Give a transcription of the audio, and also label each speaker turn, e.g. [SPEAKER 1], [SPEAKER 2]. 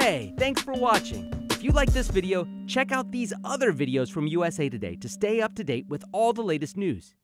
[SPEAKER 1] Hey, thanks for watching. If you like this video, check out these other videos from USA Today to stay up to date with all the latest news.